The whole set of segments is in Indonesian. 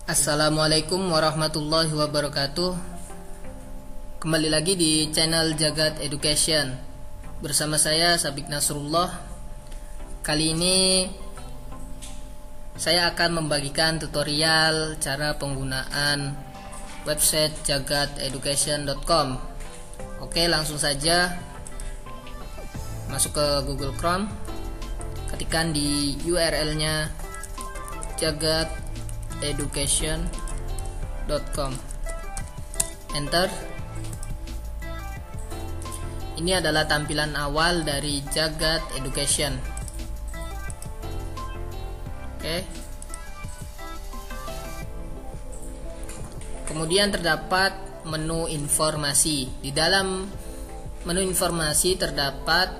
Assalamualaikum warahmatullahi wabarakatuh. Kembali lagi di channel Jagat Education bersama saya Sabik Nasrullah. Kali ini saya akan membagikan tutorial cara penggunaan website jagateducation.com. Oke, langsung saja masuk ke Google Chrome, ketikkan di URL-nya jagateducation.com, enter. Ini adalah tampilan awal dari Jagat Education. Oke. Kemudian terdapat menu informasi. Di dalam menu informasi terdapat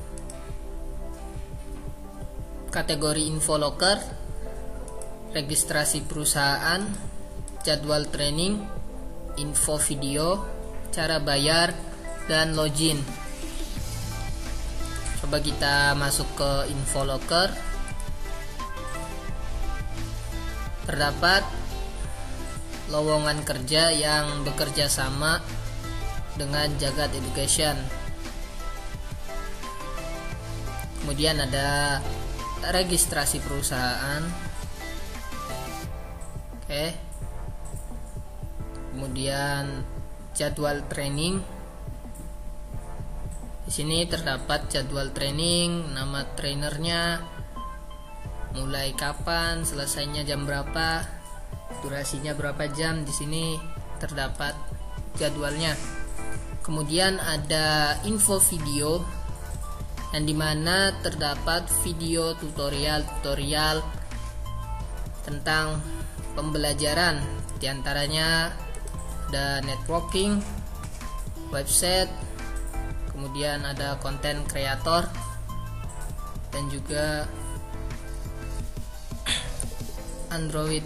kategori info loker, registrasi perusahaan, jadwal training, info video, cara bayar, dan login. Coba kita masuk ke info loker. Terdapat lowongan kerja yang bekerja sama dengan Jagat Education. Kemudian ada registrasi perusahaan. Oke. Kemudian jadwal training. Di sini terdapat jadwal training, nama trainernya, mulai kapan, selesainya jam berapa, durasinya berapa jam. Di sini terdapat jadwalnya. Kemudian ada info video, yang dimana terdapat video tutorial tentang pembelajaran. Di antaranya ada networking, website, kemudian ada konten kreator, dan juga Android.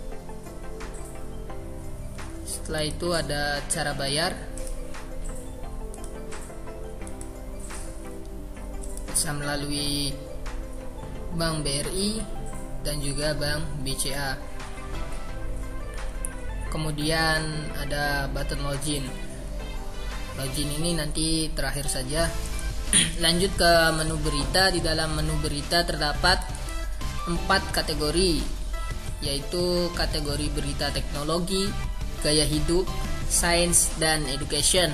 Setelah itu ada cara bayar, bisa melalui Bank BRI dan juga Bank BCA. Kemudian ada button login. Login ini nanti terakhir saja. Lanjut ke menu berita. Di dalam menu berita terdapat 4 kategori, yaitu kategori berita teknologi, gaya hidup, sains, dan education.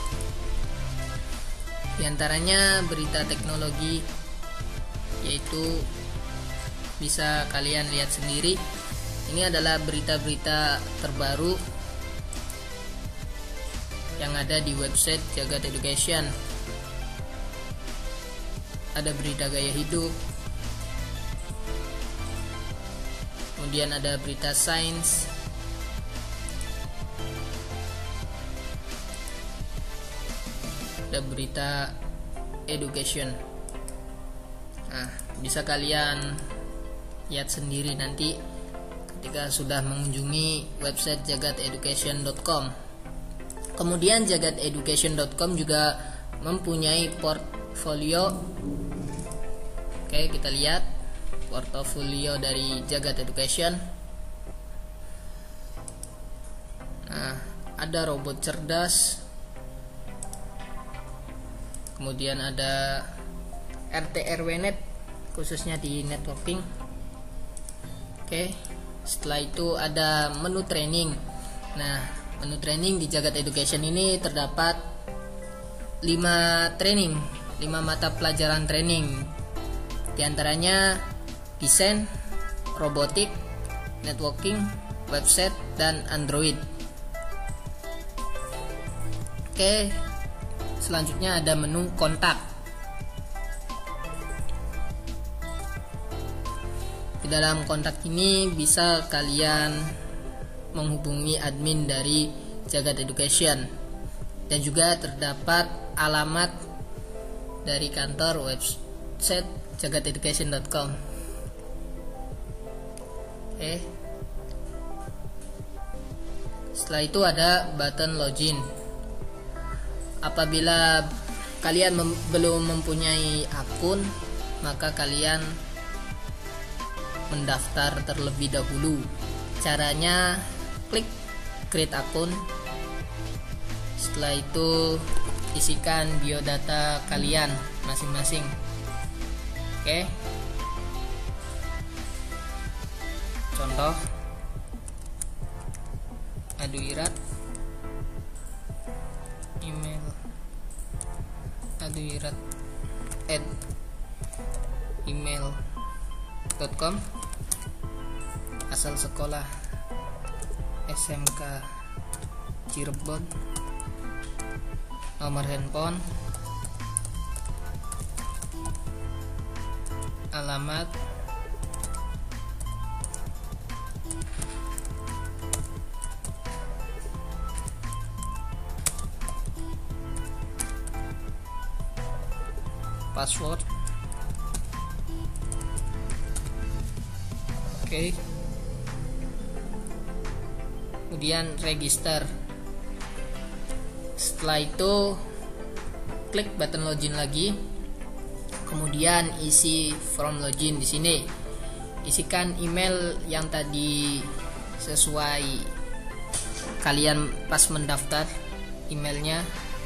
Di antaranya berita teknologi, yaitu bisa kalian lihat sendiri. Ini adalah berita-berita terbaru yang ada di website Jagat Education. Ada berita gaya hidup, kemudian ada berita sains, ada berita education. Nah, bisa kalian lihat sendiri nanti ketika sudah mengunjungi website jagateducation.com. Kemudian jagateducation.com juga mempunyai portfolio. Oke, kita lihat portfolio dari Jagat Education. Nah, ada robot cerdas, kemudian ada RT/RW-net, khususnya di networking. Oke, setelah itu ada menu training. Nah, menu training di Jagat Education ini terdapat 5 mata pelajaran training. Di antaranya desain, robotik, networking, website, dan Android. Oke, selanjutnya ada menu kontak. Di dalam kontak ini bisa kalian menghubungi admin dari Jagat Education, dan juga terdapat alamat dari kantor website jagateducation.com. Oke. Setelah itu ada button login. Apabila kalian belum mempunyai akun, maka kalian mendaftar terlebih dahulu. Caranya klik create akun. Setelah itu isikan biodata kalian masing-masing. Oke. Contoh Aduirat, email aduirat@email.com, asal sekolah SMK Cirebon, nomor handphone, alamat, password. Oke. Kemudian register. Setelah itu klik button login lagi. Kemudian isi form login di sini. Isikan email yang tadi sesuai kalian pas mendaftar. Emailnya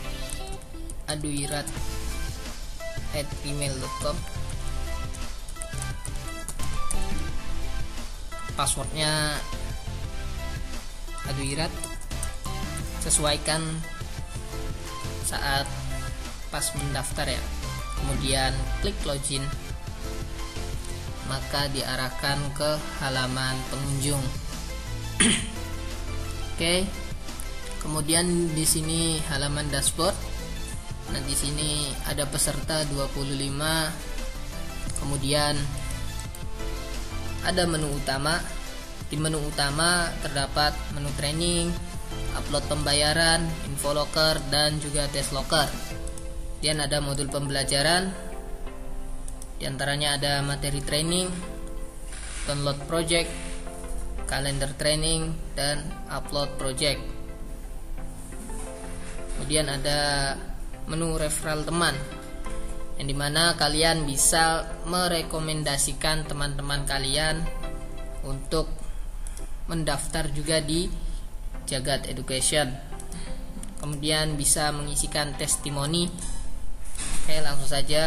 aduirat@email.com. Passwordnya Aduirat. Sesuaikan saat pas mendaftar ya. Kemudian klik login, maka diarahkan ke halaman pengunjung. Oke. Kemudian di sini halaman dashboard. Nah, di sini ada peserta 25. Kemudian ada menu utama. Di menu utama terdapat menu training, upload pembayaran, info locker, dan juga test locker. Kemudian ada modul pembelajaran. Di antaranya ada materi training, download project, kalender training, dan upload project. Kemudian ada menu referral teman, yang dimana kalian bisa merekomendasikan teman-teman kalian untuk mendaftar juga di Jagat Education. Kemudian bisa mengisikan testimoni. Oke, langsung saja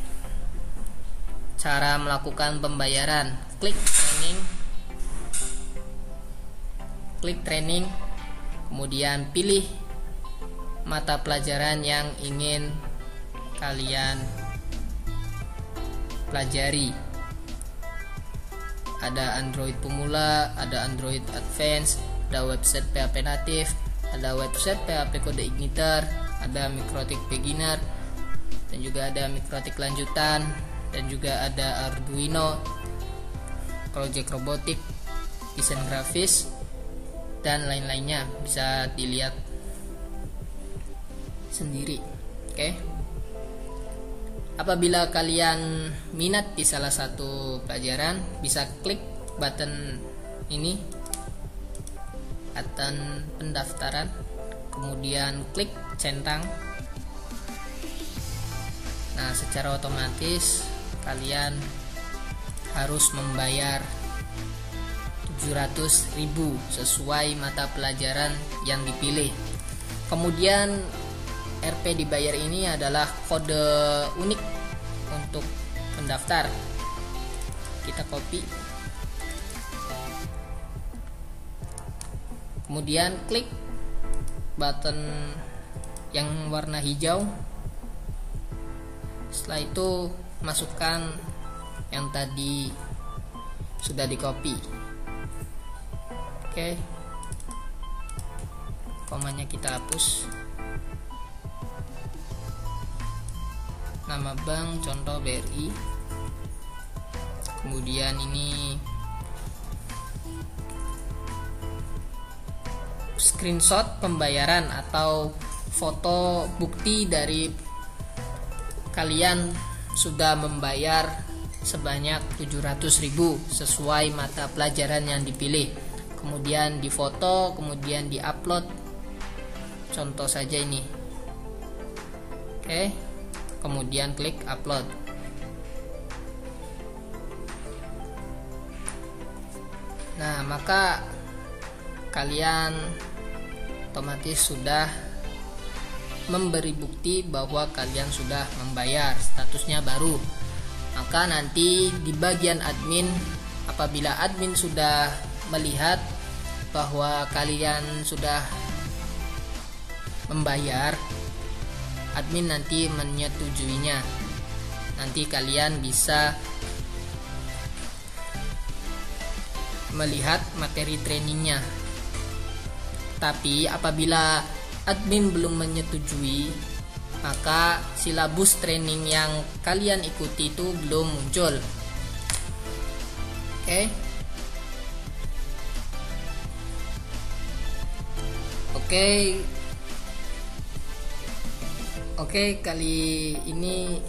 cara melakukan pembayaran. Klik training, kemudian pilih mata pelajaran yang ingin kalian pelajari. Ada Android pemula, ada Android Advance, ada website PHP native, ada website PHP kode igniter, ada Mikrotik beginner, dan juga ada Mikrotik lanjutan, dan juga ada Arduino, project robotik, desain grafis, dan lain-lainnya. Bisa dilihat sendiri. Oke. Apabila kalian minat di salah satu pelajaran, bisa klik button ini, button pendaftaran, kemudian klik centang. Nah, secara otomatis kalian harus membayar 700.000 sesuai mata pelajaran yang dipilih. Kemudian Rp dibayar ini adalah kode unik untuk pendaftar. Kita copy, kemudian klik button yang warna hijau. Setelah itu masukkan yang tadi sudah di copy. Oke, komanya kita hapus. Nama bank, contoh BRI. Kemudian ini screenshot pembayaran atau foto bukti dari kalian sudah membayar sebanyak 700.000 sesuai mata pelajaran yang dipilih. Kemudian difoto, kemudian diupload. Contoh saja ini. Oke. Kemudian klik upload. Nah, maka kalian otomatis sudah memberi bukti bahwa kalian sudah membayar, statusnya baru. Maka nanti di bagian admin, apabila admin sudah melihat bahwa kalian sudah membayar, admin nanti menyetujuinya. Nanti kalian bisa melihat materi trainingnya. Tapi apabila admin belum menyetujui, maka silabus training yang kalian ikuti itu belum muncul. Oke, kali ini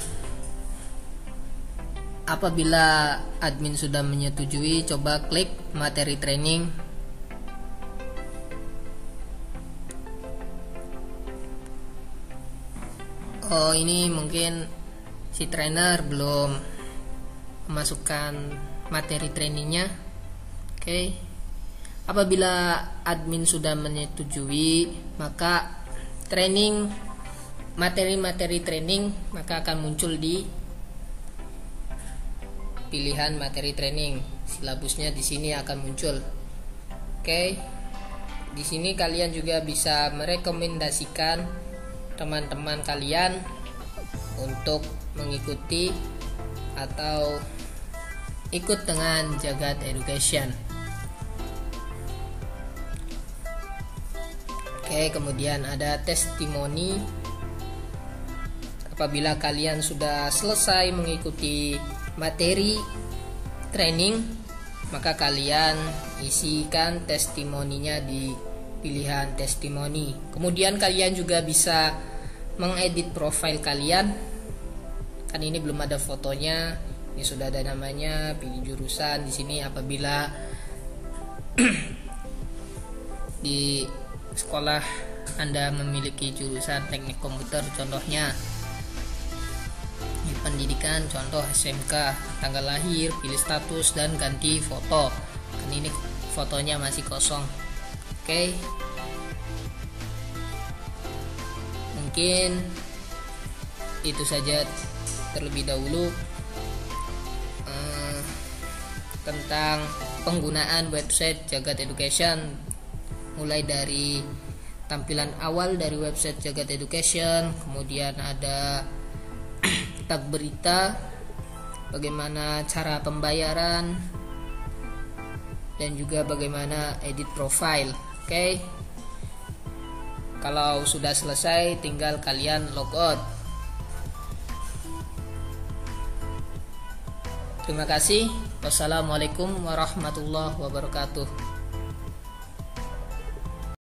apabila admin sudah menyetujui, coba klik materi training. Oh, ini mungkin si trainer belum memasukkan materi trainingnya. Apabila admin sudah menyetujui, maka materi training maka akan muncul di pilihan materi training. Silabusnya di sini akan muncul. Di sini kalian juga bisa merekomendasikan teman-teman kalian untuk mengikuti atau ikut dengan Jagat Education. Kemudian ada testimoni. Apabila kalian sudah selesai mengikuti materi training, maka kalian isikan testimoninya di pilihan testimoni. Kemudian kalian juga bisa mengedit profil kalian. Kan ini belum ada fotonya, ini sudah ada namanya, pilih jurusan di sini. Apabila di sekolah Anda memiliki jurusan teknik komputer, contohnya di pendidikan, contoh SMK, tanggal lahir, pilih status dan ganti foto. Kan ini fotonya masih kosong. Mungkin itu saja terlebih dahulu tentang penggunaan website Jagat Education, mulai dari tampilan awal dari website Jagat Education, kemudian ada tab berita, bagaimana cara pembayaran, dan juga bagaimana edit profile. Kalau sudah selesai, tinggal kalian logout. Terima kasih. Wassalamualaikum warahmatullahi wabarakatuh.